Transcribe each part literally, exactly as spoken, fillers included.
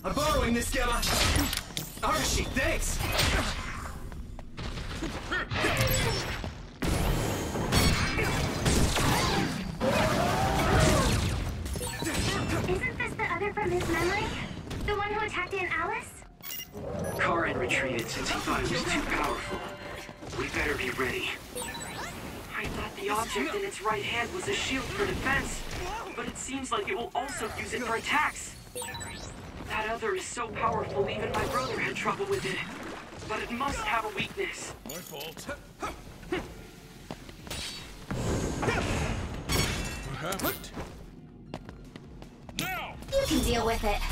I'm borrowing this, Gamma. Arashi, thanks. Isn't this the other from his memory? The one who attacked Aunt Alice? Karen retreated since he thought it was too powerful. We better be ready. I thought the object in its right hand was a shield for defense, but it seems like it will also use it for attacks. That other is so powerful even my brother had trouble with it. But it must have a weakness. My fault. What happened? Now! You can deal with it.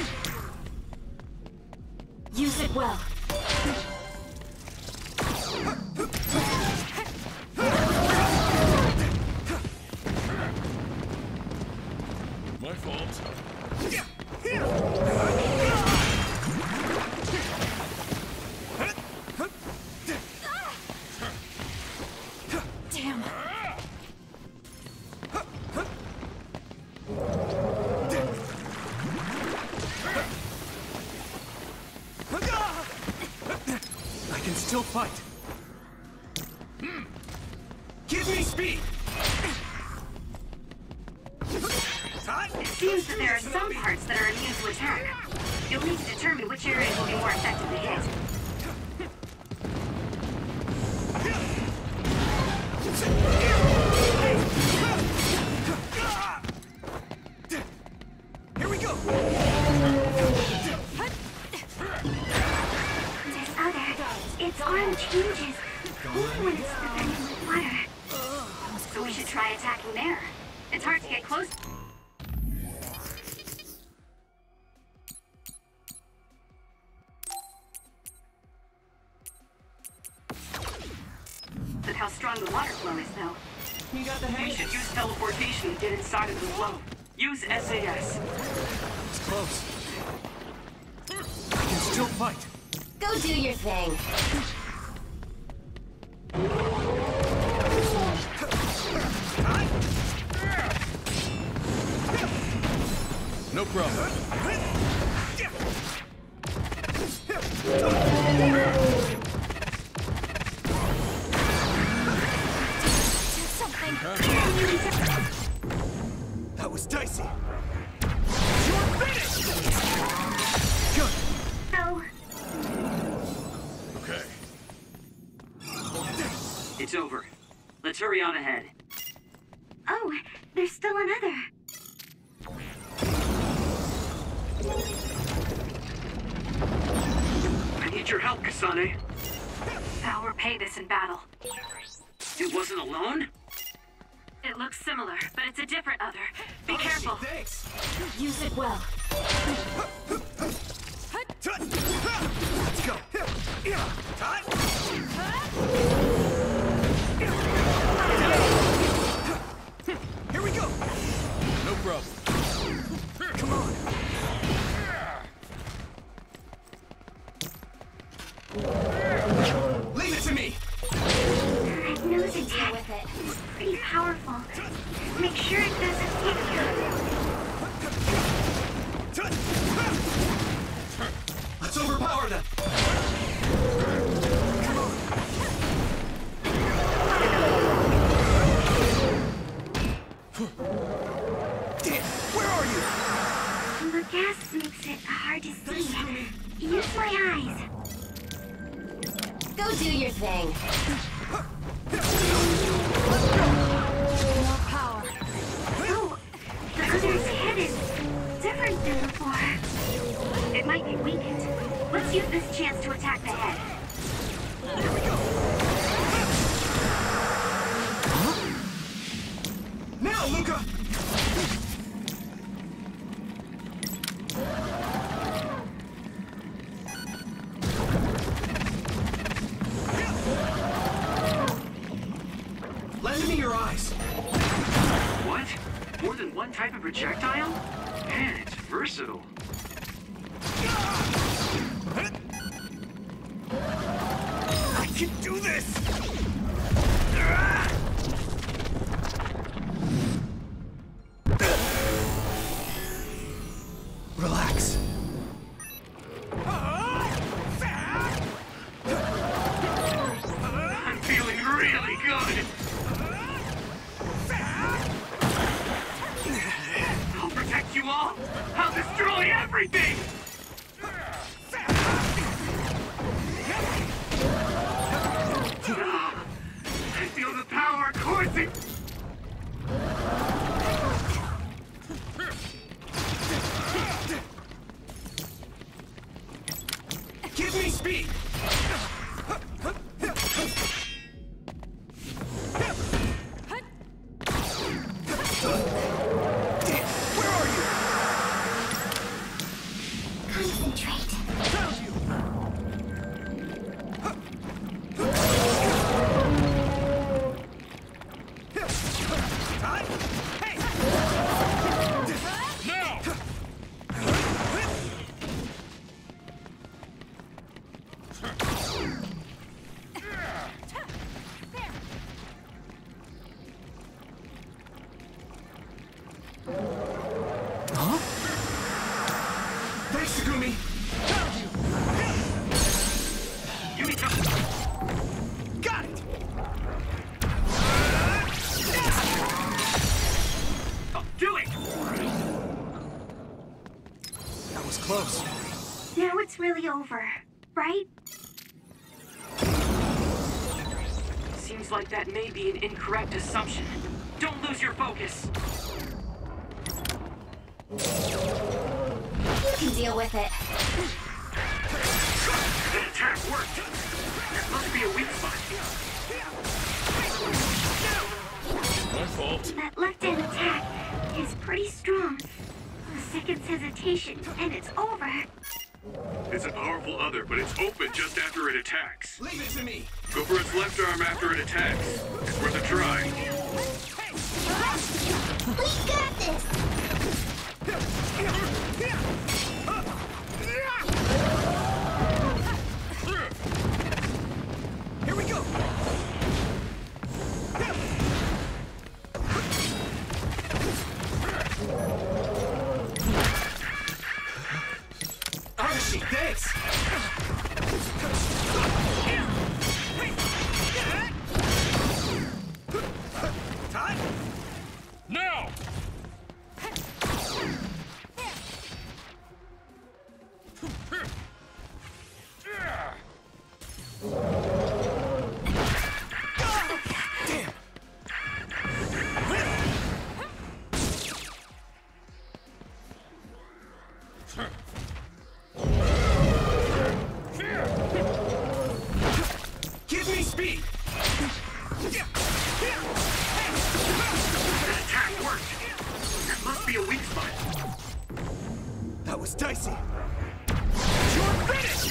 Use it well. My fault. Damn. I can still fight. Give me speed! It seems that there are some parts that are immune to attack. You'll need to determine which areas will be more effective to hit. Here we go! This other, its arm changes even when it's defending with water. So we should try attacking there. It's hard to get close. Look how strong the water flow is, though. You got the hang We of should it. use teleportation to get inside of the flow. Use S A S. It's close. I can still fight. Go do your thing. No problem. That was dicey. You're finished! Good. So, Okay. It's over. Let's hurry on ahead. oh, there's still another. I need your help, Kasane. I'll repay this in battle. It wasn't alone? It looks similar, but it's a different other. Be Arashi, careful. thanks. Use it well. Let's go. Here we go. No problem. Come on. Leave it to me. That nose attack with it. It's pretty powerful. Make sure it doesn't hit you. Let's overpower them. Damn, where are you? The gas makes it hard to see. Use my eyes. Go do your thing. More power. Oh, the other's head is different than before. It might be weakened. Let's use this chance to attack the head. Here we go. Now, Luca. Lend me your eyes. What? More than one type of projectile? Man, it's versatile. I can do this. Relax. speed! Where are you? Concentrate. Found you! Time? Hey! Now! Huh? Thanks, Segumi! Found you! Yumiko! Got it! Oh, do it! That was close. Now it's really over, right? Seems like that may be an incorrect assumption. Don't lose your focus. You can deal with it. That attack worked. That must be a weak spot. My fault. That left-hand attack is pretty strong. A second's hesitation, and it's over. It's a powerful other, but it's open just after it attacks. Leave it to me! Go for its left arm after it attacks. It's worth a try. We got this! Here we go! Arashi, thanks! Time? Now! Damn! Give me speed! That attack worked. That must be a weak spot. That was dicey. You're finished!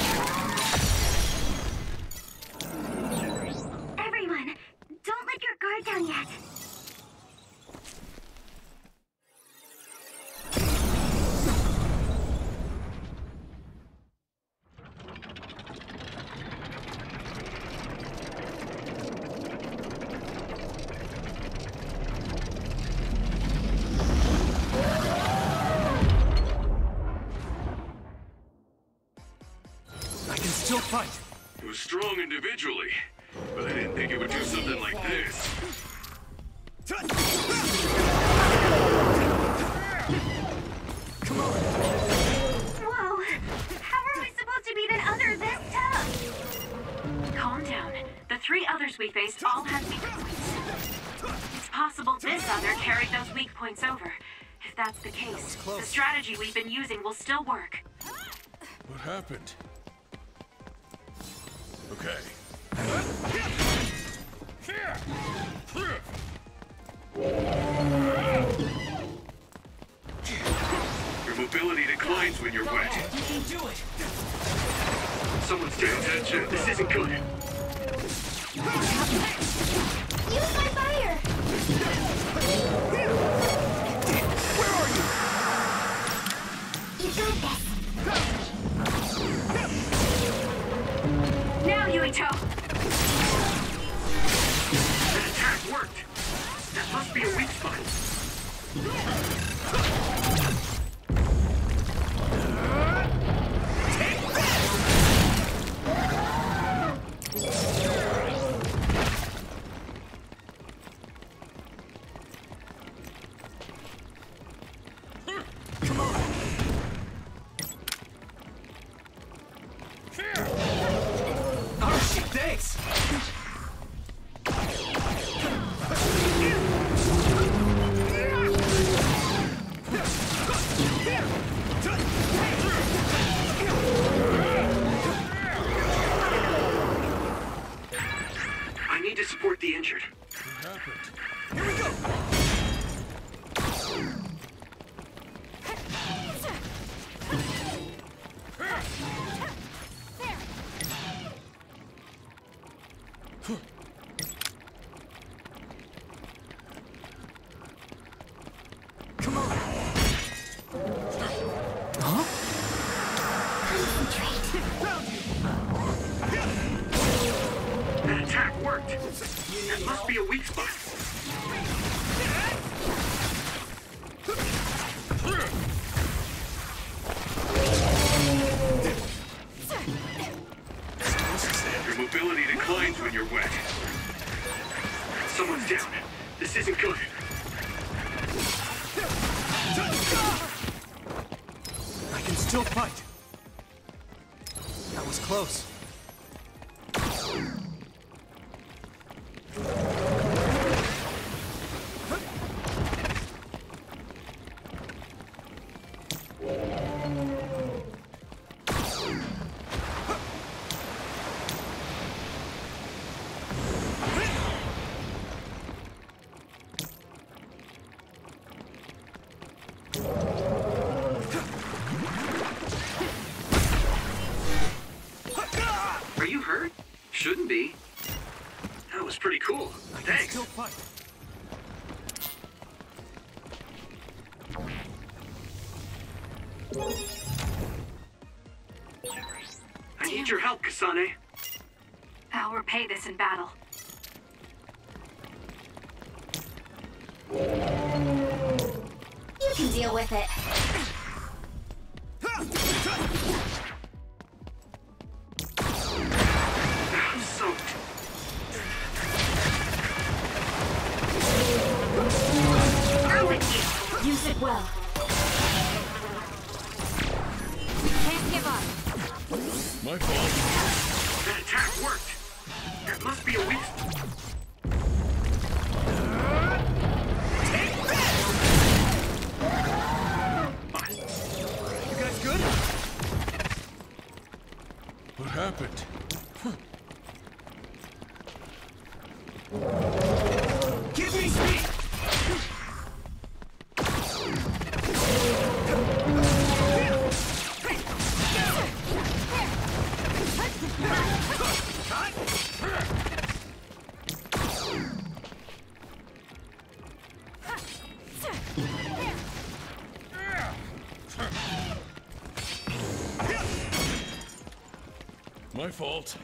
Everyone, don't let your guard down yet. I can still fight. It was strong individually, but I didn't think it would do something like this. Come on! Whoa! How are we supposed to beat an other this tough? Calm down. The three others we faced all had weak points. It's possible this other carried those weak points over. If that's the case, close. the strategy we've been using will still work. What happened? Okay. Your mobility declines when you're wet. You can do it! Someone's paying attention. This isn't good. Use my fire! Where are you? You got this! Now, Yuito! That attack worked. That must be a weak spot. Come on! Arashi, thanks! This isn't good. I can still fight. That was close. Are you hurt? Shouldn't be. That was pretty cool. I can Thanks. still fight. I need your help, Kasane. I'll repay this in battle. You can deal with it. I'm soaked. I'm with you. Use it well. We can't give up. My fault. That attack worked. That must be a weak... You guys good? What happened? Give me speed! My fault.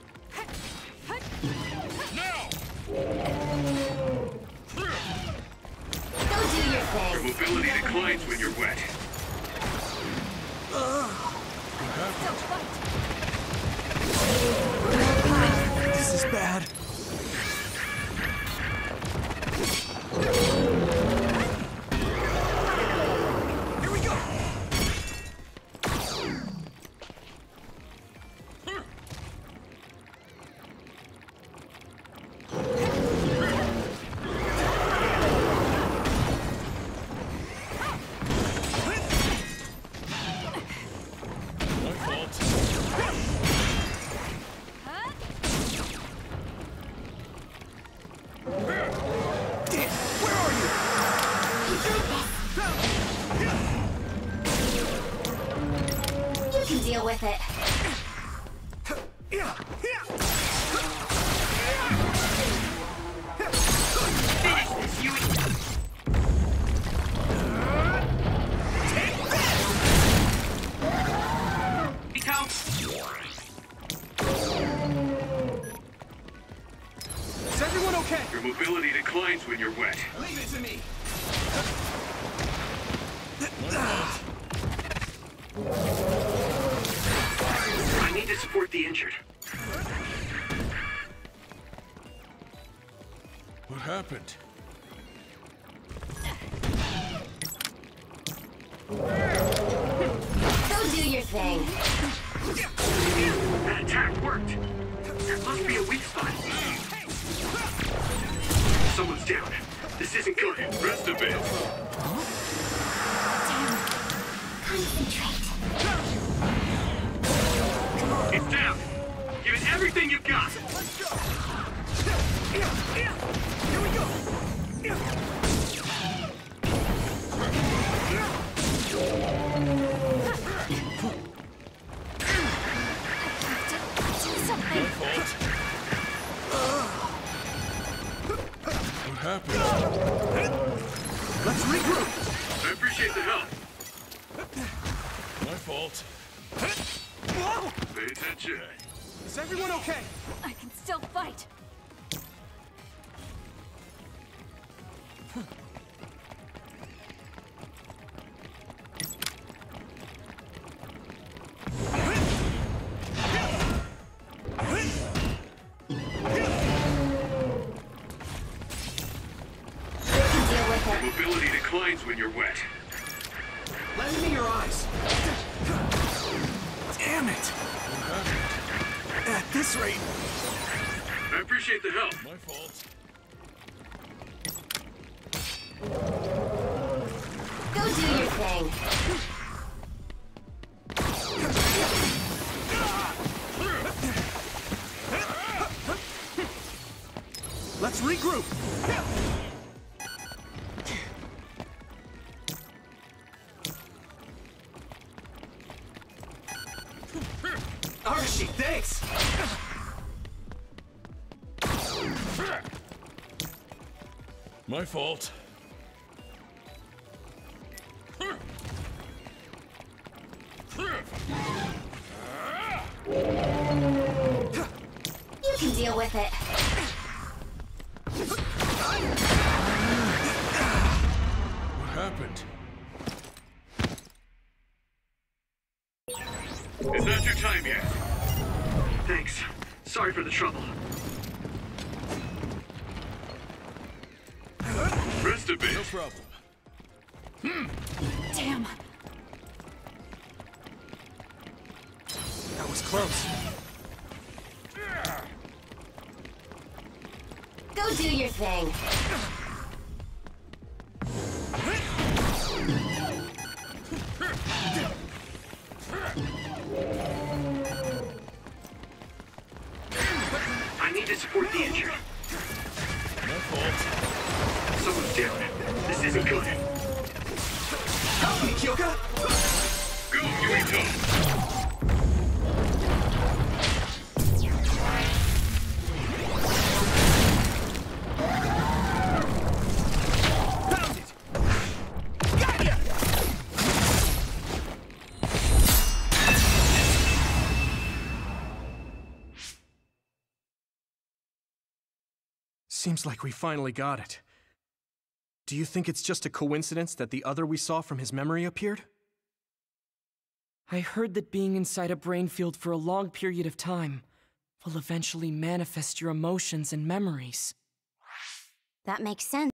Now! Go do your Your thing. mobility declines when you're wet. This is bad. Here we go! My fault. Where are you? You can deal with it. Yeah, yeah. Finish this, you... Miko! Is everyone okay? Your mobility declines when you're wet. Leave it to me. I need to support the injured. What happened? Go do your thing. That attack worked. There must be a weak spot. Someone's down. This isn't good. Rest a bit. Concentrate. It's down. Give it everything you've got. Let's go. Yeah, yeah. Here we go. Yeah. Do something. My fault. What happened? Let's regroup. I appreciate the help. My fault. Whoa! Pay attention. Is everyone okay? I can still fight. it. Mobility declines when you're wet. Lend me your eyes. Damn it! At this rate, I appreciate the help. My fault. Go do your thing. let's regroup. Archie, thanks. My fault. You can deal with it. What happened? Is that your time yet? Thanks. Sorry for the trouble. Rest a bit. No problem. Damn. That was close. Go do your thing. I need to support the injured. My fault. Someone's down. This isn't good. Help me, Kyoka! Go, Yuito! Found it! Got ya! Seems like we finally got it. Do you think it's just a coincidence that the other we saw from his memory appeared? I heard that being inside a brain field for a long period of time will eventually manifest your emotions and memories. That makes sense.